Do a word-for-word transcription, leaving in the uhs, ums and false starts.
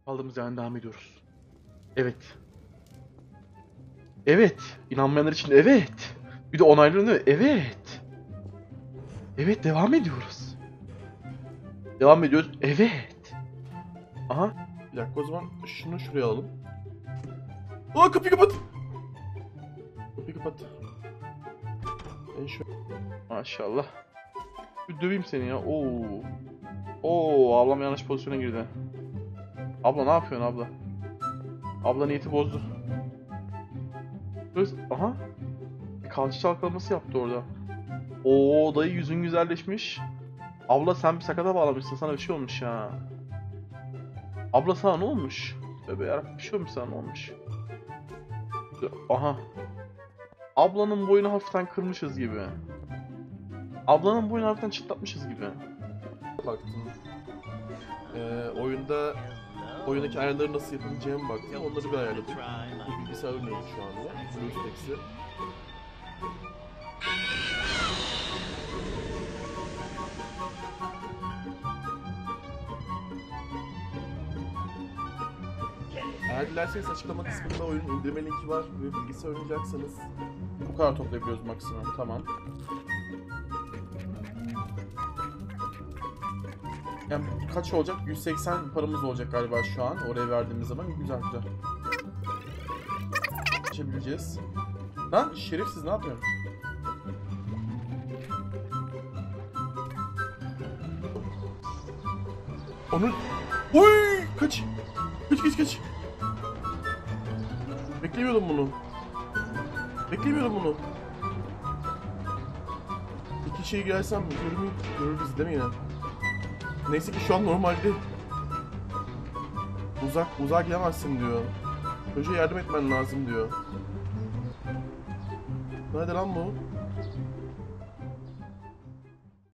Kaldığımız yerden devam ediyoruz. Evet. Evet. İnanmayanlar için evet. Bir de onaylanıyor. Evet. Evet, devam ediyoruz. Devam ediyoruz. Evet. Aha. Bir dakika, o zaman şunu şuraya alalım. Aa, kapıyı kapat. Kapıyı kapat. Ben şu Maşallah. Bir döveyim seni ya. Oo. Oo, ablam yanlış pozisyona girdi. Abla ne yapıyorsun abla? Abla niyeti bozdu. Kız, aha. Bir kalça çalkalaması yaptı orada. Oo, dayı yüzün güzelleşmiş. Abla sen bir sakata bağlamışsın. Sana bir şey olmuş ya. Abla sana ne olmuş? Tövbe yarabbim, bir şey olmuş, sana ne olmuş? Aha. Ablanın boyunu hafiften kırmışız gibi. Ablanın boyunu hafiften çıtlatmışız gibi. baktım. Ee, oyunda oyundaki ayarları nasıl yapabileceğime baktım. Onları bir ayarladım. Bu bilgisayar oynuyorum şu anda. BlueStacks'i. Eğer dilerseniz açıklama kısmında oyunun indirme linki var ve bilgisayar oynayacaksanız bu kadar toplayabiliyoruz maksimum. Tamam. Yani kaç olacak? yüz seksen paramız olacak galiba şu an. Oraya verdiğimiz zaman güzel güzel. Geçebileceğiz. Lan şerefsiz, ne yapıyorsun? Onu... Oy! Kaç! Kaç kaç kaç! Beklemiyordum bunu. Beklemiyordum bunu. İki şey gelsem görür mü? Görür bizi değil mi yine? Neyse ki şu an normalde. Uzak, uzağa gidemezsin diyor. Çocuğa yardım etmen lazım diyor. Nerede lan bu?